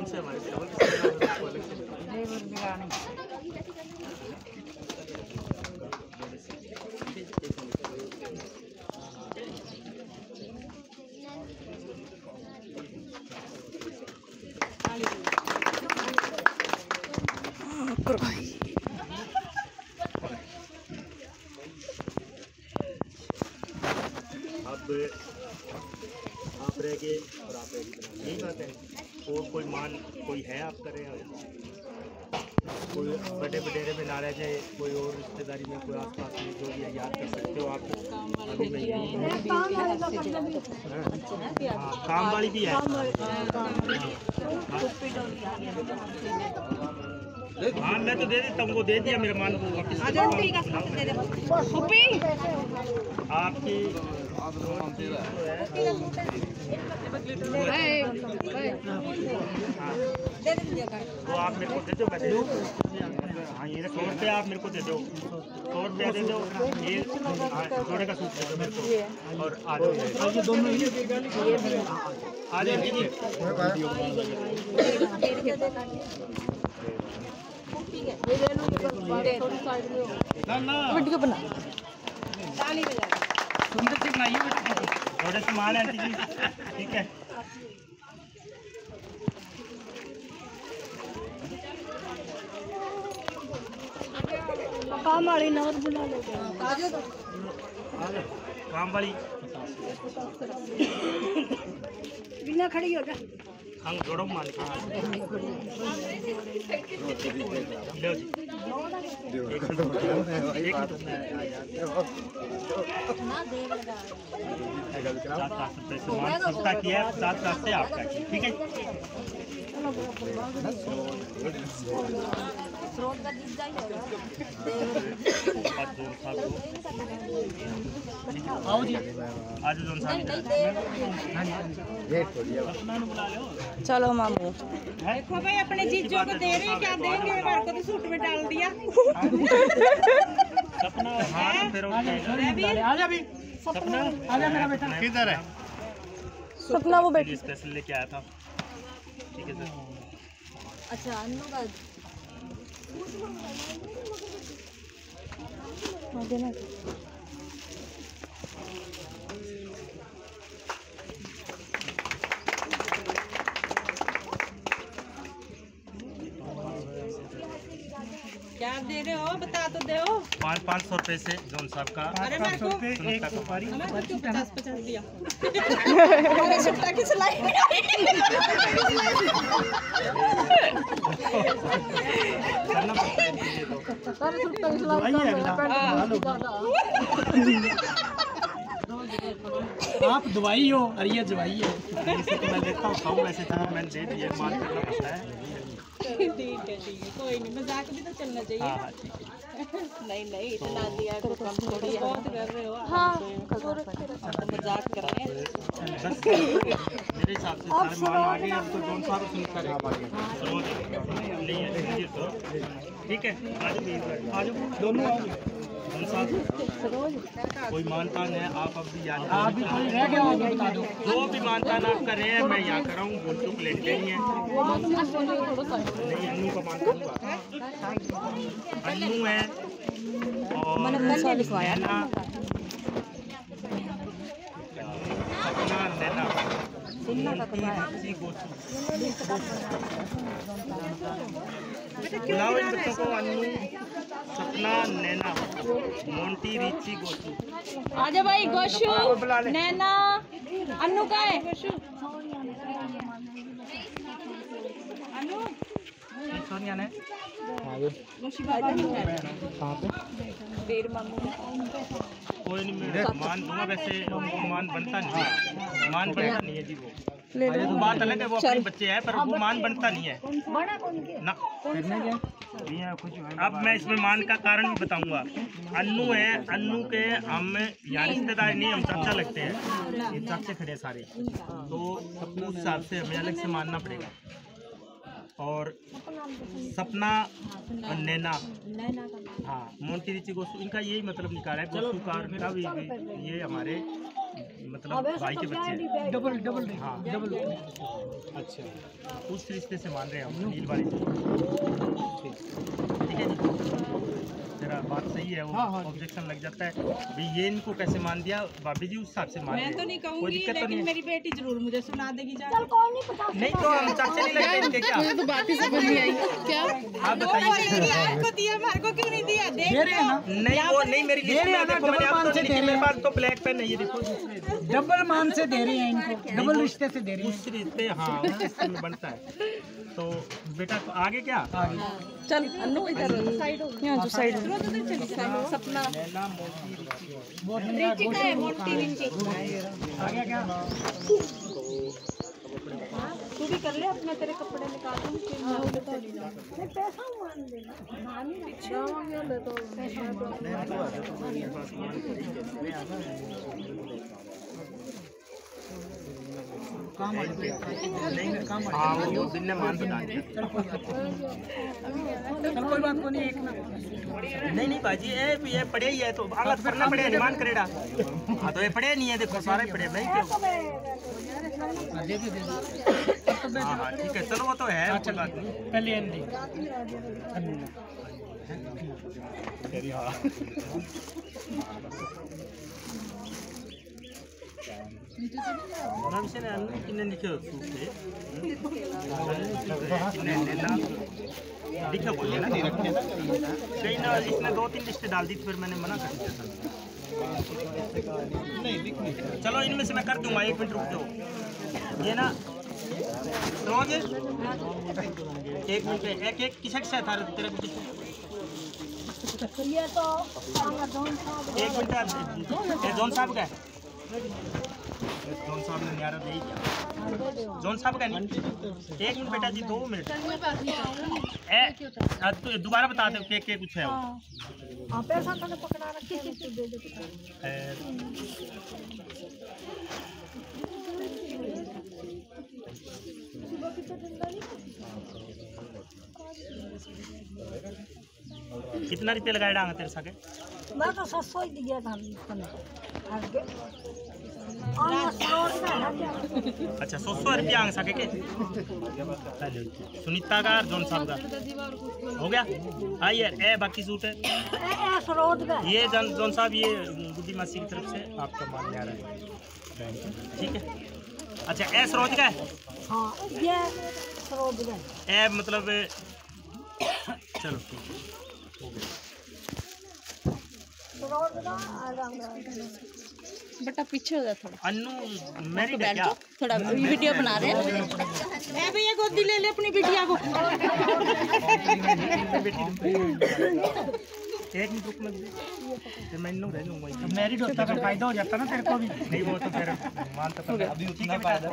से हमारे आप रह गए और आप यही बात है। और कोई मान कोई है आप करें, कोई बड़े बडेरे में ना रह जाए, कोई और रिश्तेदारी में कोई आसपास में जो भी याद कर सकते हो आप। अभी भाई हाँ, काम वाली भी है। हाँ मैं तो दे देता हूँ, वो दे दिया मेरे मान को वापस। आपकी वो आप मेरे को दे दो, मैं दे दूँ। हाँ ये 100 रुपये आप मेरे को दे दो, 100 रुपया दे दो। ये जोड़े का सूट दे दो मेरे को। और आ जाओ दोनों आ जाए। वीडियो बना सुंदर से बनाइए, थोड़े सामान है ठीक है। काम वाली ना बुला लो, काम वाली बिना खड़ी हो जा। हम जोड़ो मान लो जी। सामान सबका किया है, 50 से आपका किया, ठीक है। आओ जी, आज जोन साहब चलो मामू। देखो भाई अपने जीजों को दे रहे हैं, क्या देंगे? मेरे को तो सूट में डाल दिया। सपना हाँ फिर आजा भी, सपना आजा मेरा बेटा। किधर है सपना? वो बेटी स्पेशल लेके आया था, ठीक है सर। अच्छा अन्नू का देना। क्या दे रहे हो बता तो दो। 500 रुपए से जोन साहब का। अरे मेरे को एक सुपारी 50-50 दिया। अरे सुट्टा की सिलाई आप दवाई हो और ये दवाई है, इसे तो मैं लेता हूँ खाऊं। वैसे था मैंने दे दिया, मान करना पड़ता है। ठीक है कोई नहीं, मजाक भी तो चलना चाहिए। हाँ ठीक है। नहीं इतना दिया तो कम थोड़ी है। बहुत कर रहे हो। हाँ मजाक कर रहे हैं। मेरे हिसाब से सारे मान आ गए। अब तो जोन साहब सुन कर नहीं है, ठीक है। आज दोनों कोई मानतान है आप अब भी याद जो भी मानतान आप कर रहे हैं मैं यहाँ कर रहा हूँ। बोल चुक लेट गई है। नहीं अन्नू का मानतान अन्नू है और नैना, सपना नैना बुलाओ इन बच्चों को। अन्नू, सपना, नैना, मोंटी, रिची, गोशू। आजा भाई। गोशू, नैना, अन्नू का है। अन्नू सोनिया ने कोई नहीं मैं मान दूंगा। वैसे वो मान बनता नहीं है, मान बनता नहीं है जी। वो तो बात अलग है, वो अपने बच्चे हैं, पर वो मान बनता नहीं है ना। अब मैं इसमें मान का कारण भी बताऊंगा। अन्नू है, अन्नू के हम यहाँ रिश्तेदार नहीं, हम चाचा लगते हैं। ये चाचे खड़े हैं सारे, तो उस हिसाब से हमें अलग से मानना पड़ेगा। और सपना और नैना, हाँ मोंटी, रिची, गोसू, इनका यही मतलब निकाला है। गोसू का भी ये हमारे मतलब भाई के बच्चे। डबल हाँ अच्छा उस रिश्ते से मान रहे हैं हम नील वाली से। ठीक है जी, तेरा बात सही है, वो ऑब्जेक्शन लग जाता है भाई ये इनको कैसे मान दिया, भाभी जी उस हिसाब से मान मैं तो नहीं कोई कहूँगी, दिक्कत तो लेकिन नहीं है। मेरी बेटी जरूर मुझे सुना देगी जा। नहीं तो हम चाचे नहीं लगते इनके क्या? मुझे तो बात ही समझ नहीं आई क्या। आप बताइए। आपको दिया, हमारे को क्यों नहीं दिया? देख दे रहे हैं ना, नहीं वो नहीं मेरी लिस्ट में देखो, मैंने आपको नहीं लिखी, मेरे पास तो ब्लैक पेन है, ये देखो डबल मान से दे रहे हैं इनको, डबल रिश्ते से दे रहे हैं। उस रिश्ते, हाँ उस रिश्ते में बनता है। तो बेटा आगे क्या? चल अन्नू इधर साइड हो, यहाँ जो साइड हो। सपना नैना मोती रिची। रिचिका है, मोटी रिची। आगे क्या? तू भी कर ले अपने, तेरे कपड़े निकाल दूँ फिर मैं उधर चली जाऊँ। पैसा मान देना ले तो काम आ हाँ वो दिन ने मान बता दिया। चल कोई बात को नहीं, एक ना नहीं भाजी ये पढ़े ही है तो आगे करना पड़ेगा, निमान करेगा। हाँ तो ये पढ़े नहीं है, देखो सारे पढ़े नहीं क्यों। दे दे हाँ ठीक है, चलो वो तो है कोई बात नहीं। पहले एंडी भविष्य ने अन्नू किन्ने लिखे हो सूप पे लिखे बोलिए ना कहीं ना, इसने 2-3 लिस्ट डाल दी थी, फिर मैंने मना कर दिया था। चलो इनमें से मैं कर दूंगा, 1 मिनट रुक जाओ। ये ना रोज 1 मिनट, एक किसक से था तेरा कुछ? ये तो 1 मिनट, ये जॉन साहब का है। जॉन साहब ने न्यारा दे ही दिया। जॉन साहब का नहीं, 1 मिनट बेटा जी, 2 मिनट। तो दोबारा बता दो के कुछ है वो। हाँ पैसा तो पकड़ा रखे हैं, तो दे दे। कितना रुपये लगाए डांगा तेरे साके? मैं तो 700 ही दिया था आगे। अच्छा 100 रुपया आंग सके के? सुनीता का जॉन साहब का हो गया। हाँ यार ए बाकी सूट है ये जॉन साहब, ये गुड्डी मासी की तरफ से आपका माल आ रहा है, ठीक है। अच्छा ए सरोज का है? हाँ ये सरोज का ए मतलब चलो ठीक है हो गया। सरोज का बेटा पीछे हो जा थोड़ा। अन्नू मैरिड है क्या? थोड़ा वीडियो बना रहे हैं। ए भैया गोदी ले ले अपनी बिटिया को। एक मिनट रुक मत, मैं इन रह लूँगा। मैरिड होता तो फायदा हो जाता ना तेरे को भी। नहीं वो तो फिर मानता तो अभी उतना फायदा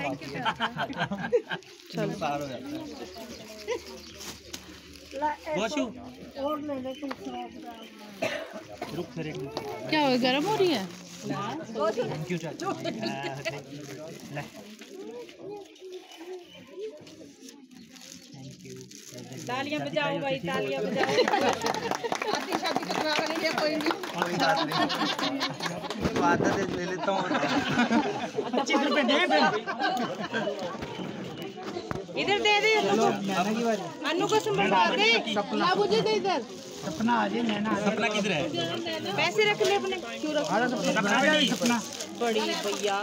गोशु और ले ले तुम सरोज का। रुक फिर एक मिनट। क्या हो गर्म हो रही है? क्यों चाचा ले तालियां बजाओ भाई, तालियां बजाओ। आधी शादी करवा रही है कोई नहीं। आदत ले लेता हूँ। 25 रुपए दे फिर। इधर दे दे अन्नू को संभाल दे। ला मुझे दे इधर। सपना आ जाए, नैना आ जाए। सपना किधर है? पैसे रख ले अपने। क्यों रख? सपना बेटी सपना बड़ी भैया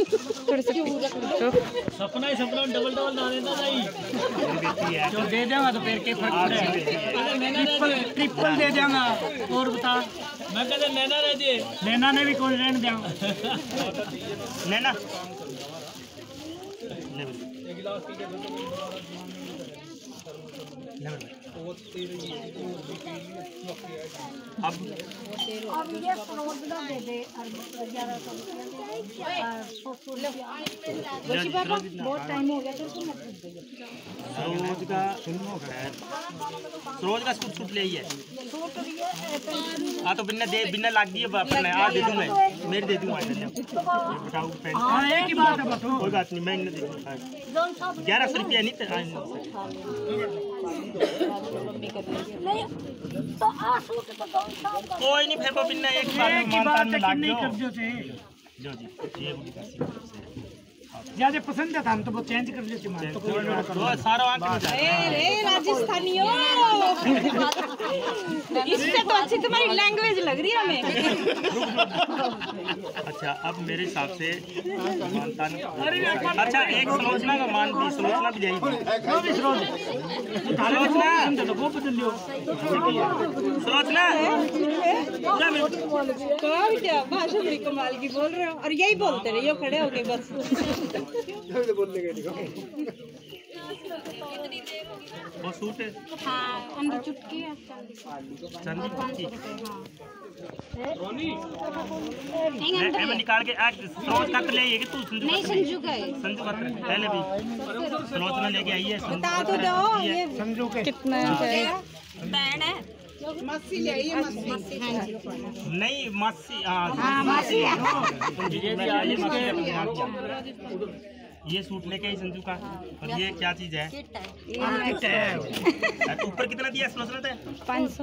सपना ही सपना डबल ना देता भाई। बेटी है जो दे देगा तो फिर के फर्क पड़ेगा। ट्रिपल दे देगा। और बता मैं कहते नैना रह जे, नैना ने भी कोई रहने दिया। नैना अब ये सरोज का दे दे 1100 रुपया बहुत टाइम हो गया तो सरोज का सूट ले ही है। सूट लिए हाँ तो बिना लाग दिए अपने आज दे दूँ मैं, मेरे दे दूँगा बताओ पेन। हाँ एक ही बात है बतो। कोई बात नहीं मैं इन्हें दे दूँगा। 1100 रुपया नहीं नहीं तो आ सूट तो कौन सा कोई नहीं फिर वो बिना एक बार एक ही में बात मानतान है में कि लाग नहीं जाओ। कर दो थे। लो जी, ये गुड़ी का सिंदूर से ज्यादा पसंद है हम तो वो चेंज कर लेते हैं तो कोई ना दो सारा आंख में जाए। रे राजस्थानियों, इससे तो अच्छी तुम्हारी लैंग्वेज लग रही है हमें। अच्छा, अब मेरे हिसाब से मानता नहीं। अच्छा, एक सुलोचना का मान भी, सुलोचना भी जाएगी। सुलोचना तो वो बदल लियो सुलोचना क्या भाषा बड़ी कमाल की बोल रहे हो, और यही बोलते रहिए खड़े होके बस। वो सूट है हाँ अंदर चुटकी है चांदी की। नहीं मैं निकाल के सरोज का ले ये कि तू संजू नहीं संजू का है संजू का पहले भी सरोजना लेके आई है। बता तो दो ये समझो के कितना बैंड है मस्सी ले आई है, मस्सी। नहीं मासी, हाँ मासी है। ये सूट लेके आई संजू का। और ये क्या चीज है? ऊपर कितना दिया सुलोचना थे? 500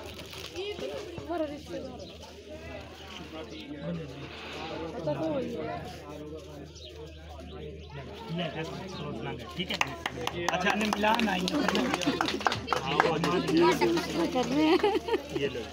ठीक है। अच्छा, ने मिलान आई कर रहे हैं। ये लो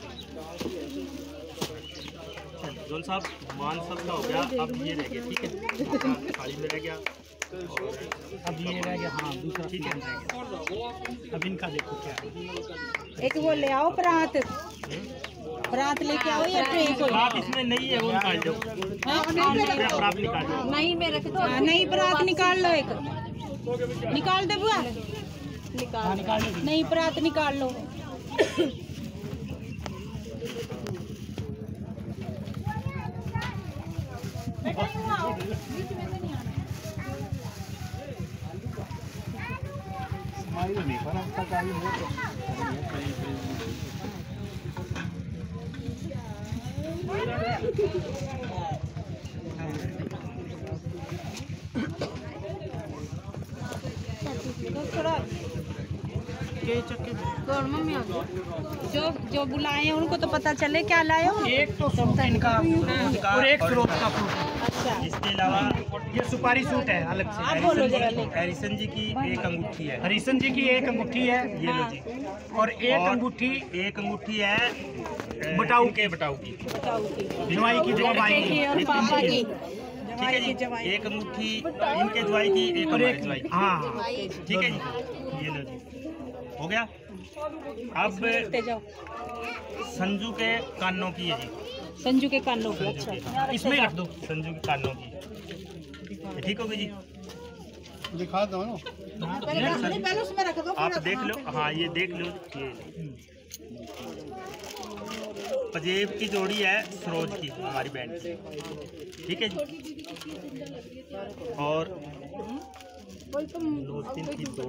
जोन साहब, मान सबका हो गया। अब ये रह गया, ठीक है, थाली में रह गया। अब ये रह गया। हाँ दूसरा ठीक है, अब इनका देखो क्या है। एक वो ले आओ परात, परात लेके आओ या ट्रे को। आप इसमें नहीं है वो निकाल दो। आप निकाल दो। नहीं मेरे को हाँ, नहीं परात निकाल लो, एक निकाल दे बुआ, निकाल नहीं परात निकाल लो। थोड़ा कौन मम्मी आ गई जो बुलाए हैं उनको तो पता चले क्या लाए हो। एक तो सूट है इनका और एक सरोज का सूट है। अच्छा, इसके अलावा ये सुपारी सूट है अलग से। आप बोलो जरा ले। हरिशन जी की एक अंगूठी है। हरिशन जी की एक अंगूठी है ये लो जी। और एक अंगूठी एक अंगूठी है बटाऊ के बटाऊ की। जवाई की जवाई की और पापा की ठीक है जी। एक अंगूठी इनके जवाई की, एक और हमारे एक जवाई की। हाँ ठीक है जी, ये लो जी, हो गया। अब ले जाओ। संजू के कानों की है जी। संजू के कानों की। संजू अच्छा, के, हाँ, इसमें रख दो। संजू के कानों की। ये ठीक हो गई जी। दिखा दो ना। पहले उसमें रख दो। आप देख लो, हाँ ये देख लो। ये पजेब की जोड़ी है सरोज की, हमारी बैंड की। ठीक है जी। और नोस्पिन की दो,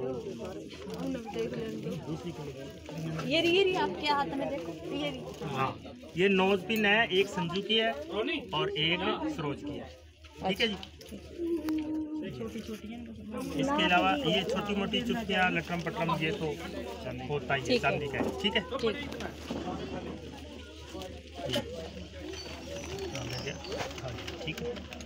दूसरी ये आपके हाथ में देखो ये हाँ, ये नोजपिन है, एक संजू की है और एक सरोज की है। ठीक है जी। इसके अलावा ये छोटी मोटी चुटकियाँ, लटरम पटरम, ये तो होता ही है, चांदी का है। ठीक है। ठीक है।